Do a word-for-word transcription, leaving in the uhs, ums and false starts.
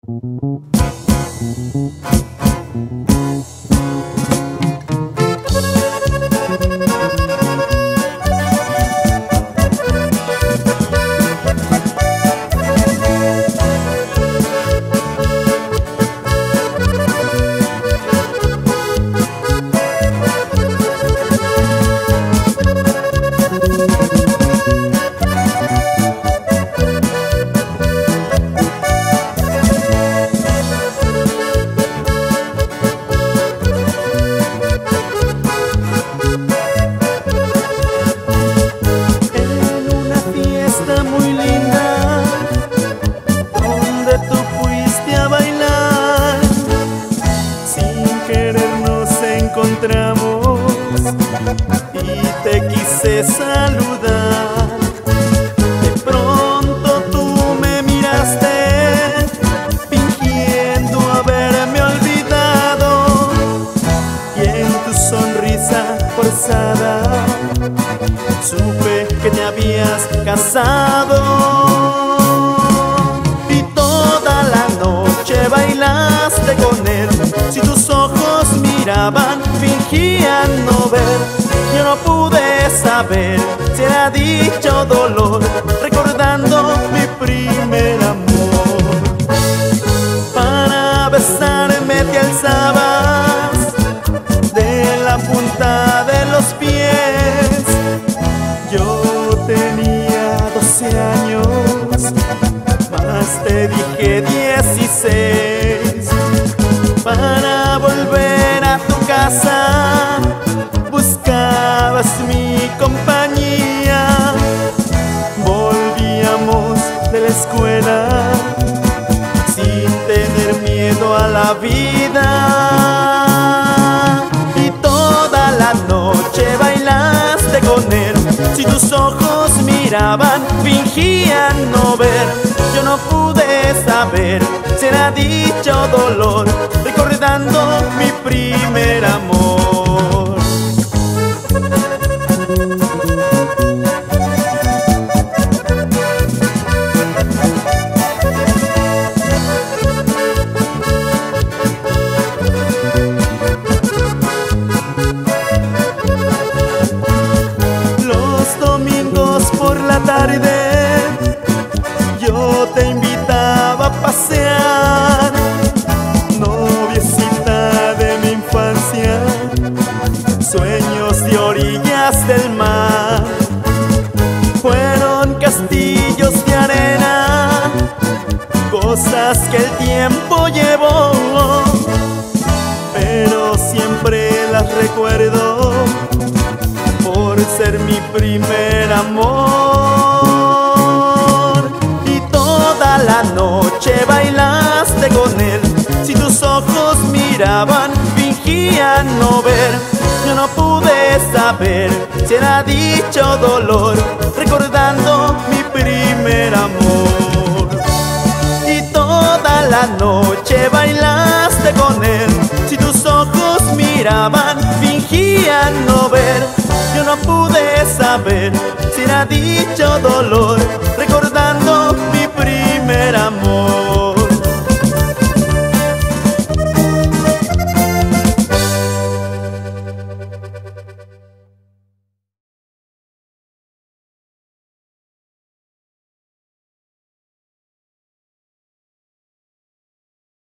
Muy linda, donde tú fuiste a bailar. Sin querer nos encontramos y te quise saludar. De pronto tú me miraste, fingiendo haberme olvidado, y en tu sonrisa forzada supe que te habías casado. Y toda la noche bailaste con él. Si tus ojos miraban, fingían no ver. Yo no pude saber si era dicha o dolor, recordando mi primer amor. Para besarme te alzabas de la punta de los pies. Yo tenía doce años, más te dije dieciséis. Para volver a tu casa buscabas mi compañía. Volvíamos de la escuela sin tener miedo a la vida. Y toda la noche bailaste con él. Si tus ojos miraban, fingían no ver. Yo no pude saber si era dicha o dolor, recordando mi primer amor. Por la tarde yo te invitaba a pasear, noviecita de mi infancia, sueños de orillas del mar. Fueron castillos de arena, cosas que el tiempo llevó, pero siempre las recuerdo por ser mi primer amor. Y toda la noche bailaste con él. Si tus ojos miraban, fingían no ver. Yo no pude saber si era dicha o dolor, recordando mi primer amor. Y toda la noche bailaste con él. Si tus ojos miraban, fingían no ver. Yo no pude saber si era dicha o dolor,